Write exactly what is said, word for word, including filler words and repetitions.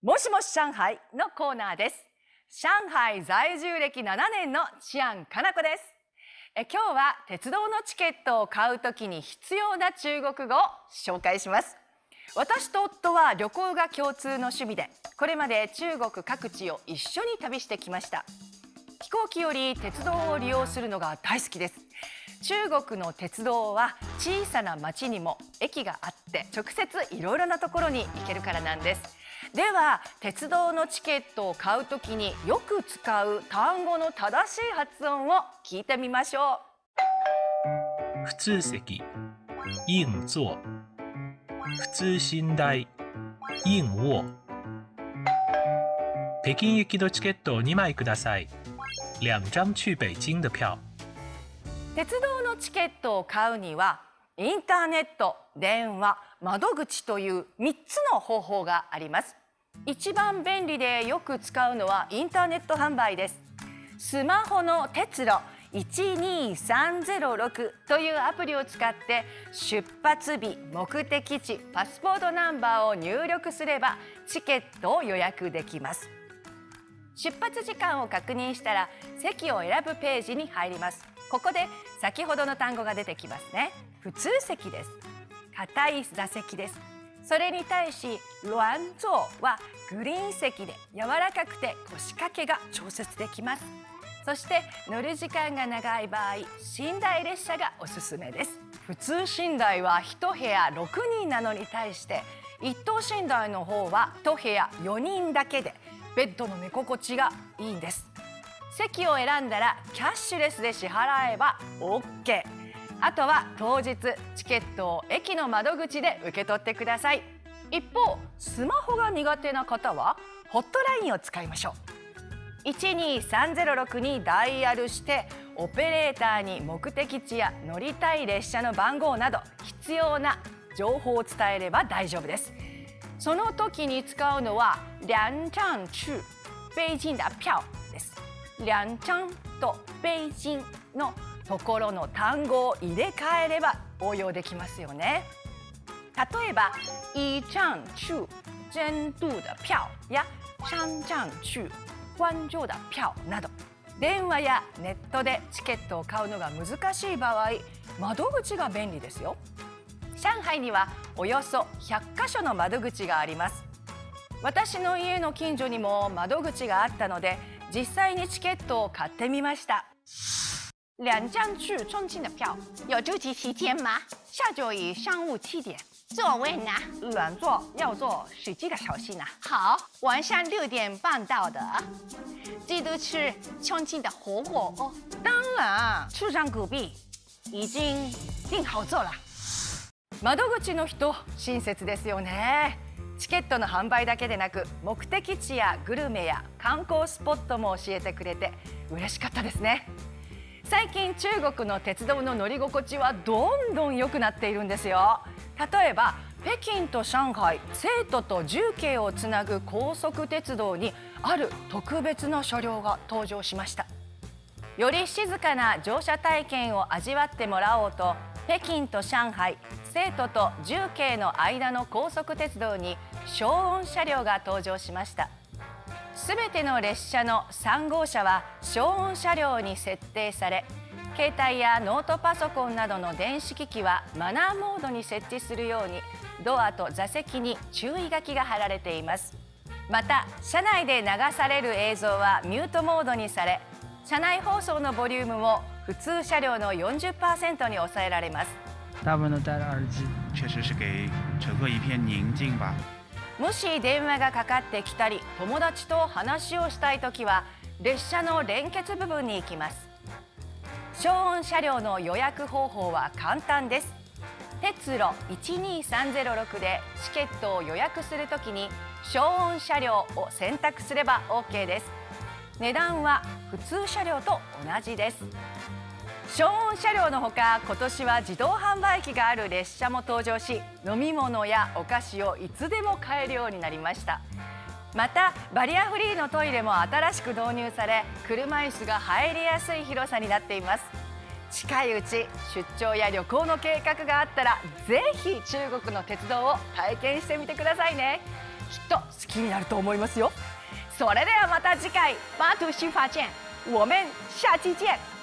もしもし上海のコーナーです。上海在住歴ななねんのチアンカナコです。え今日は鉄道のチケットを買うときに必要な中国語を紹介します。私と夫は旅行が共通の趣味で、これまで中国各地を一緒に旅してきました。飛行機より鉄道を利用するのが大好きです。中国の鉄道は小さな町にも駅があって、直接いろいろなところに行けるからなんです。では鉄道のチケットを買うときによく使う単語の正しい発音を聞いてみましょう。普通席、硬座、普通寝台、硬卧。北京行きのチケットをにまいください。两張去北京的票。 鉄道のチケットを買うにはインターネット、電話、窓口というみっつの方法があります。一番便利でよく使うのはインターネット販売です。スマホの鉄路いちにさんぜろろくというアプリを使って出発日、目的地、パスポートナンバーを入力すればチケットを予約できます。出発時間を確認したら席を選ぶページに入ります。ここで先ほどの単語が出てきますね。普通席です。硬い座席です。それに対し軟座はグリーン席で柔らかくて腰掛けが調節できます。そして乗る時間が長い場合、寝台列車がおすすめです。普通寝台は一部屋ろくにんなのに対して一等寝台の方は一部屋よにんだけでベッドの寝心地がいいんです。席を選んだらキャッシュレスで支払えば オーケー。あとは当日チケットを駅の窓口で受け取ってください。一方、スマホが苦手な方はホットラインを使いましょう。いちにさんぜろろくにダイヤルしてオペレーターに目的地や乗りたい列車の番号など必要な情報を伝えれば大丈夫です。その時に使うのは两張去北京的票です。两張と北京のところの単語を入れ替えれば応用できますよね。例えば一張去成都的票や三張去杭州的票など、電話やネットでチケットを買うのが難しい場合、窓口が便利ですよ。上海にはおよそひゃっかしょの窓口があります。私の家の近所にも窓口があったので、実際にチケットを買ってみました。 两张去重庆的票，有住期期间吗？下周一上午七点，座位呢？ 软座、要坐，实际的小心啊。 好，晚上六点半到的。记得吃重庆的火锅哦。 当然，出张古币已经订好座了。窓口の人、親切ですよね。チケットの販売だけでなく、目的地やグルメや観光スポットも教えてくれて嬉しかったですね。最近中国の鉄道の乗り心地はどんどん良くなっているんですよ。例えば北京と上海、成都と重慶をつなぐ高速鉄道にある特別な車両が登場しました。より静かな乗車体験を味わってもらおうと、北京と上海、成都と重慶の間の高速鉄道に消音車両が登場しました。すべての列車のさん号車は消音車両に設定され、携帯やノートパソコンなどの電子機器はマナーモードに設置するようにドアと座席に注意書きが貼られています。また車内で流される映像はミュートモードにされ、車内放送のボリュームも普通車両の よんじゅっパーセント に抑えられます。 大部分都戴着耳机， 确实是给乘客一片宁静吧。 もし電話がかかってきたり友達と話をしたいときは列車の連結部分に行きます。消音車両の予約方法は簡単です。鉄路いちにさんぜろろくでチケットを予約するときに消音車両を選択すれば オーケー です。値段は普通車両と同じです。消音車両のほか、今年は自動販売機がある列車も登場し、飲み物やお菓子をいつでも買えるようになりました。またバリアフリーのトイレも新しく導入され、車椅子が入りやすい広さになっています。近いうち出張や旅行の計画があったら、ぜひ中国の鉄道を体験してみてくださいね。 きっと好きになると思いますよ。それではまた次回巴图新发见。 我们下期见。